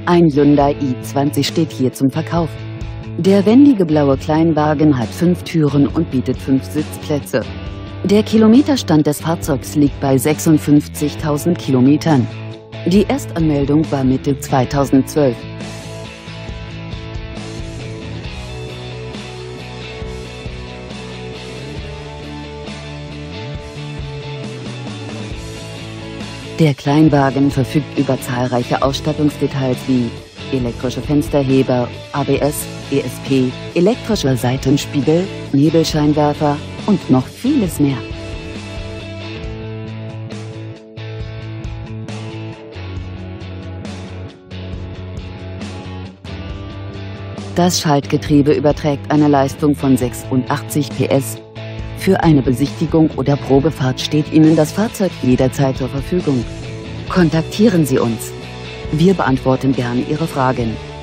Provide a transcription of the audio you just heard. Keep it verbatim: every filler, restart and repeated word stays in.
Ein Hyundai i zwanzig steht hier zum Verkauf. Der wendige blaue Kleinwagen hat fünf Türen und bietet fünf Sitzplätze. Der Kilometerstand des Fahrzeugs liegt bei sechsundfünfzigtausend Kilometern. Die Erstanmeldung war Mitte zweitausendzwölf. Der Kleinwagen verfügt über zahlreiche Ausstattungsdetails wie elektrische Fensterheber, A B S, E S P, elektrischer Seitenspiegel, Nebelscheinwerfer und noch vieles mehr. Das Schaltgetriebe überträgt eine Leistung von sechsundachtzig P S. Für eine Besichtigung oder Probefahrt steht Ihnen das Fahrzeug jederzeit zur Verfügung. Kontaktieren Sie uns. Wir beantworten gerne Ihre Fragen.